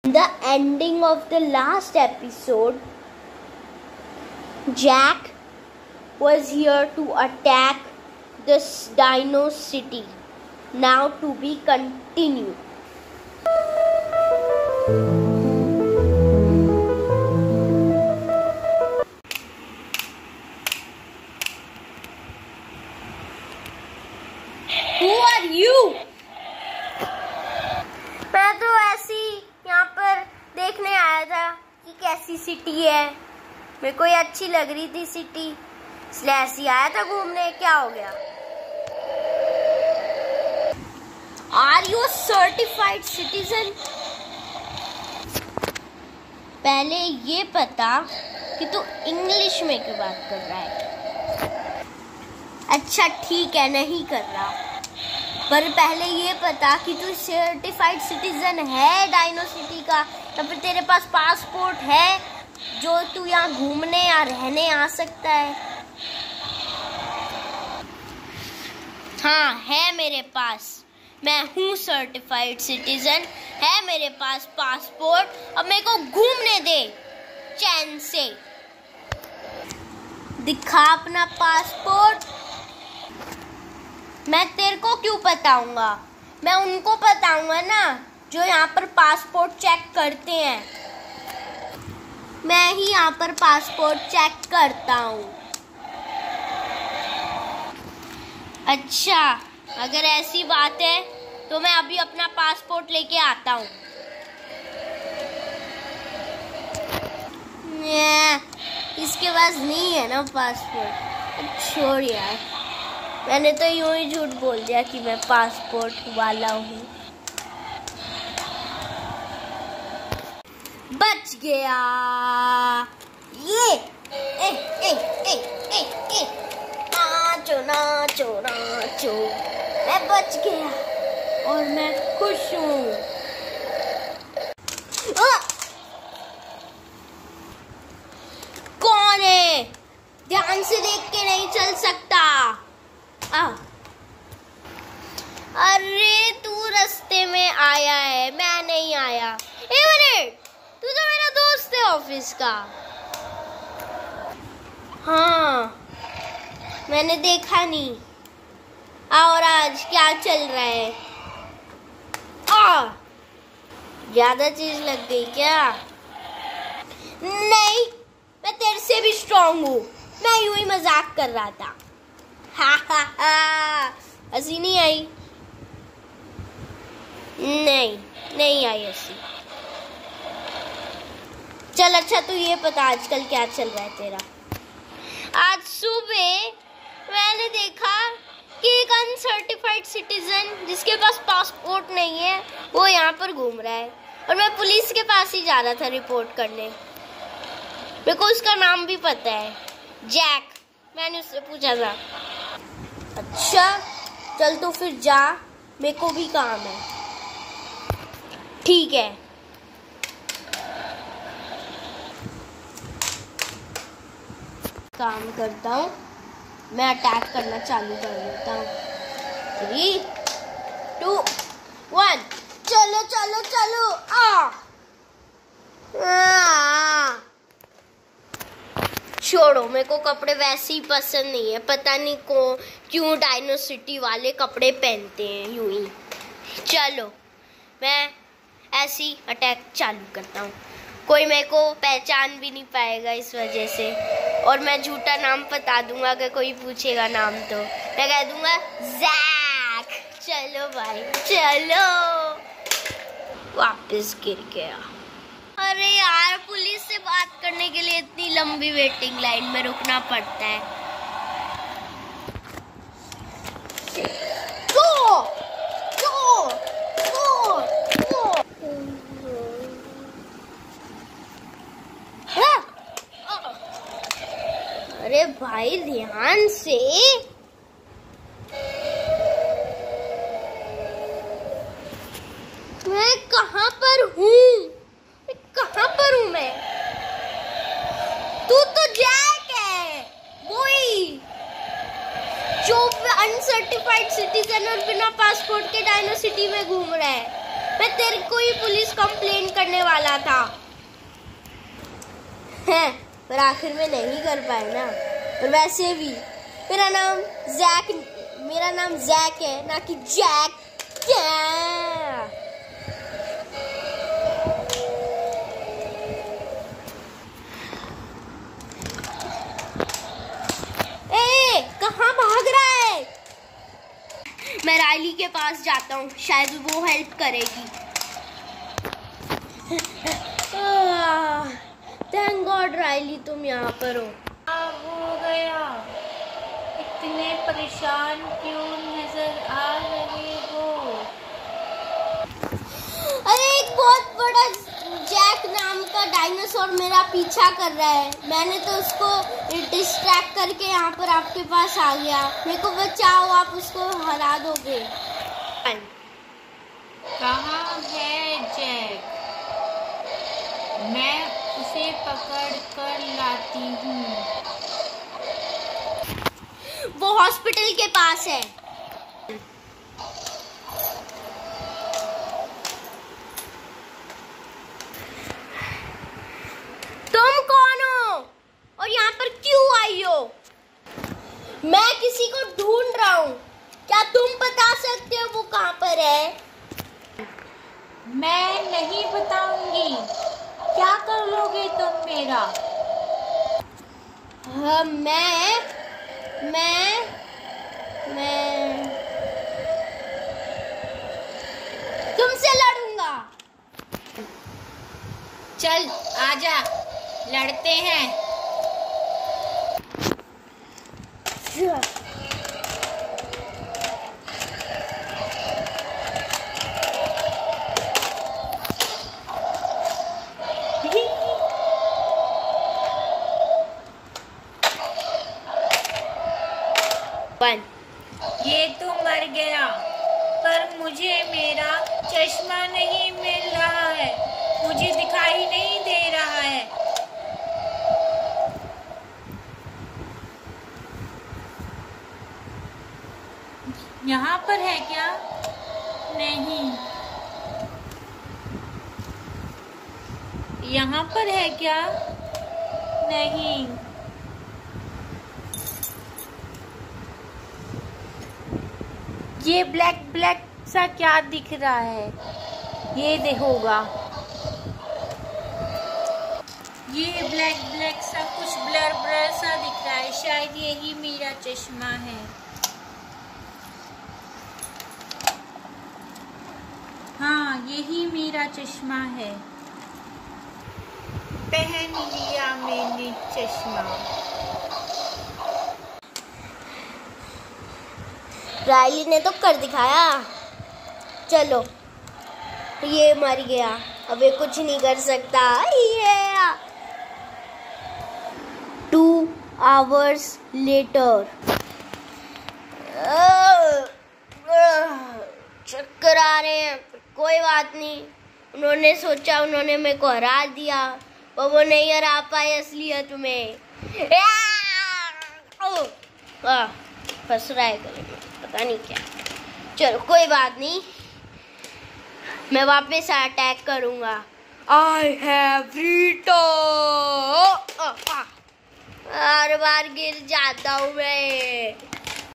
The ending of the last episode, Jack was here to attack this Dino City. Now to be continued. Who are you? मैं तो ऐसी यहाँ पर देखने आया था कि कैसी सिटी है। मेरे को ये अच्छी लग रही थी सिटी, इसलिए ऐसी आया था घूमने। क्या हो गया? Are you certified citizen? पहले ये पता कि तू इंग्लिश में क्यों बात कर रहा है। अच्छा ठीक है, नहीं कर रहा, पर पहले ये पता कि तू सर्टिफाइड सिटीजन है डायनो सिटी का, या फिर तेरे पास पासपोर्ट है जो तू यहाँ घूमने या रहने आ सकता है। हाँ है मेरे पास, मैं हूँ सर्टिफाइड सिटीजन, है मेरे पास पासपोर्ट। अब मेरे को घूमने दे चैन से। दिखा अपना पासपोर्ट। मैं तेरे को क्यों बताऊंगा, मैं उनको बताऊंगा ना जो यहाँ पर पासपोर्ट चेक करते हैं। मैं ही यहाँ पर पासपोर्ट चेक करता हूँ। अच्छा अगर ऐसी बात है तो मैं अभी अपना पासपोर्ट लेके आता हूँ। इसके पास नहीं है ना पासपोर्ट। छोड़ यार, मैंने तो यूं ही झूठ बोल दिया कि मैं पासपोर्ट वाला हूँ। बच गया ये। ए ए ए ए ए नाचो नाचो नाचो, मैं बच गया और मैं खुश हूँ। कौन है? ध्यान से देख के नहीं चल सकता। अरे तू रास्ते में आया है, मैं नहीं आया। एक मिनट, तू तो मेरा दोस्त है ऑफिस का। हाँ मैंने देखा नहीं। और आज क्या चल रहा है? ज्यादा चीज लग गई क्या? नहीं, मैं तेरे से भी स्ट्रांग हूँ। मैं यूं ही मजाक कर रहा था। हा हा हा, हंसी नहीं आई? नहीं आई हंसी। चल अच्छा तू ये पता आजकल क्या चल रहा है तेरा। आज सुबह मैंने देखा कि एक अनसर्टिफाइड सिटीजन जिसके पास पासपोर्ट नहीं है वो यहाँ पर घूम रहा है, और मैं पुलिस के पास ही जा रहा था रिपोर्ट करने। मेरे को उसका नाम भी पता है, जैक। मैंने उससे पूछा था। अच्छा चल तो फिर जा, मेरे को भी काम है। ठीक है। काम करता हूँ, मैं अटैक करना चालू कर देता हूँ। 3, 2, 1 चलो चलो चलो। छोड़ो, मेरे को कपड़े वैसे ही पसंद नहीं है। पता नहीं क्यों डायनो सिटी वाले कपड़े पहनते हैं यूं ही। चलो मैं ऐसी अटैक चालू करता हूँ। कोई मेरे को पहचान भी नहीं पाएगा इस वजह से, और मैं झूठा नाम बता दूंगा। अगर कोई पूछेगा नाम तो मैं कह दूंगा जैक। चलो भाई चलो। वापस गिर गया। अरे यार, पुलिस से बात करने के लिए इतनी लंबी वेटिंग लाइन में रुकना पड़ता है। अरे भाई ध्यान से। मैं कहाँ पर हूँ? कहाँ पर हूँ मैं? तू तो जैक है, वही जो अनसर्टिफाइड सिटीजन और बिना पासपोर्ट के डायनो सिटी में घूम रहा है। मैं तेरे को ही पुलिस कंप्लेंट करने वाला था हैं, पर आखिर में नहीं कर पाए ना। और वैसे भी मेरा नाम जैक है, ना कि जैक। ए, कहाँ भाग रहा है? मैं रायली के पास जाता हूँ, शायद वो हेल्प करेगी। थैंक गॉड रायली तुम यहाँ पर हो। हो गया, इतने परेशान क्यों नजर आ रहे हो? अरे एक बहुत बड़ा जैक नाम का डायनासोर मेरा पीछा कर रहा है। मैंने तो उसको डिस्ट्रैक्ट करके यहाँ पर आपके पास आ गया। मेरे को बचाओ, आप उसको हरा दोगे। कहाँ है जैक? मैं उसे पकड़ कर लाती हूँ। वो हॉस्पिटल के पास है। तुम कौन हो और यहाँ पर क्यों आई हो? मैं किसी को ढूंढ रहा हूँ, क्या तुम बता सकते हो वो कहाँ पर है? मैं नहीं बताऊंगी। क्या कर लोगे तुम मेरा? हाँ, मैं तुमसे लड़ूंगा। चल आजा, लड़ते हैं। ये तो मर गया, पर मुझे मेरा चश्मा नहीं मिल रहा है। मुझे दिखाई नहीं दे रहा है। यहाँ पर है क्या? नहीं। यहाँ पर है क्या? नहीं। ये ब्लैक ब्लैक सा क्या दिख रहा है? ये देखोगा, ये ब्लैक ब्लैक सा कुछ ब्लर ब्लर सा दिख रहा है। शायद यही मेरा चश्मा है। हाँ, यही मेरा चश्मा है। पहन लिया मैंने चश्मा। रायली ने तो कर दिखाया। चलो, ये मर गया, अब ये कुछ नहीं कर सकता। 2 hours later। चक्कर आ रहे हैं, कोई बात नहीं। उन्होंने सोचा उन्होंने मेरे को हरा दिया, पर वो नहीं हरा पाए असलियत में। फंस रहा है गले में, पता नहीं क्या। चलो कोई बात नहीं, मैं वापस अटैक करूंगा। I have return. हर बार गिर जाता हूँ मैं।